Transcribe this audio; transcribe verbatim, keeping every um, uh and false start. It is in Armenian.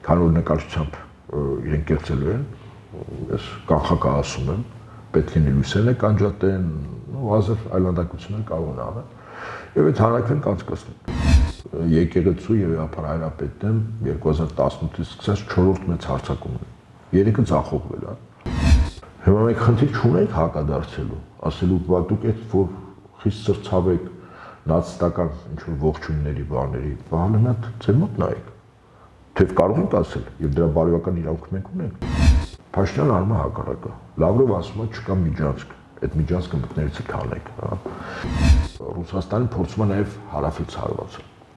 քանի որ նկարչությամբ իրենք կերծելու են, ես կանխակահասում եմ, պետք է լույսերն եք անջատեն, հազար այլանդակություններ կարող են անել, եւ այդ հանրաքվեն կանցկացնել։ Եկեղեցու եւ Ապար Հայրապետն երկու հազար տասնութից սկսած չորրորդ մեծ հարձակումն է։ Երեքը ձախողվել է։ Հիմա մենք խնդիր չունենք հակադարձելու, ասելու բա դուք այդ որ խիստ սրցավեք նացիստական ինչ-որ ողջույնների բաների, բանը ձեր մոտ նայեք։ Թեև կարող ենք ասել, եւ դրա բարոյական իրավունք մենք ունենք։ Փաշինյանը անում է հակառակը։ Լավրով ասում է չկա միջանցք, այդ միջանցքը մտնելիցը քանեք, հա։ Ռուսաստանը փորձում է նաեւ հարավից հարվածել։